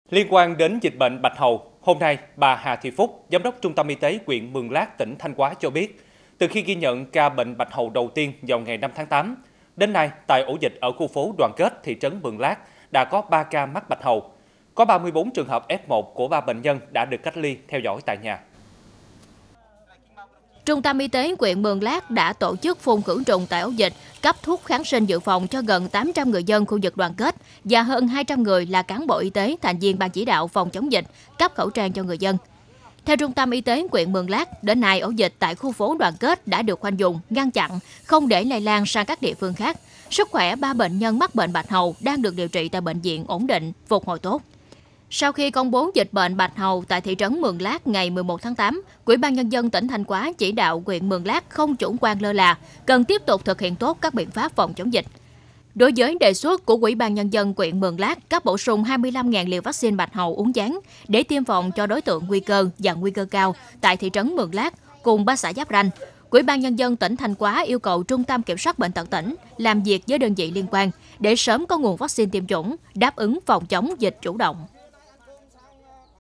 Liên quan đến dịch bệnh bạch hầu, hôm nay, bà Hà Thị Phúc, Giám đốc Trung tâm Y tế huyện Mường Lát, tỉnh Thanh Hóa cho biết, từ khi ghi nhận ca bệnh bạch hầu đầu tiên vào ngày 5 tháng 8, đến nay, tại ổ dịch ở khu phố Đoàn Kết, thị trấn Mường Lát, đã có 3 ca mắc bạch hầu. Có 34 trường hợp F1 của 3 bệnh nhân đã được cách ly theo dõi tại nhà. Trung tâm Y tế huyện Mường Lát đã tổ chức phun khử trùng tại ổ dịch, cấp thuốc kháng sinh dự phòng cho gần 800 người dân khu vực Đoàn Kết và hơn 200 người là cán bộ y tế, thành viên ban chỉ đạo phòng chống dịch, cấp khẩu trang cho người dân. Theo Trung tâm Y tế huyện Mường Lát, đến nay ổ dịch tại khu phố Đoàn Kết đã được khoanh vùng, ngăn chặn, không để lây lan sang các địa phương khác. Sức khỏe 3 bệnh nhân mắc bệnh bạch hầu đang được điều trị tại bệnh viện ổn định, phục hồi tốt. Sau khi công bố dịch bệnh bạch hầu tại thị trấn Mường Lát ngày 11 tháng 8, Ủy ban Nhân dân tỉnh Thanh Hóa chỉ đạo huyện Mường Lát không chủ quan lơ là, cần tiếp tục thực hiện tốt các biện pháp phòng chống dịch. Đối với đề xuất của Ủy ban Nhân dân huyện Mường Lát cấp bổ sung 25.000 liều vaccine bạch hầu uốn ván để tiêm phòng cho đối tượng nguy cơ và nguy cơ cao tại thị trấn Mường Lát cùng 3 xã giáp ranh, Ủy ban Nhân dân tỉnh Thanh Hóa yêu cầu Trung tâm Kiểm soát Bệnh tật tỉnh làm việc với đơn vị liên quan để sớm có nguồn vaccine tiêm chủng, đáp ứng phòng chống dịch chủ động.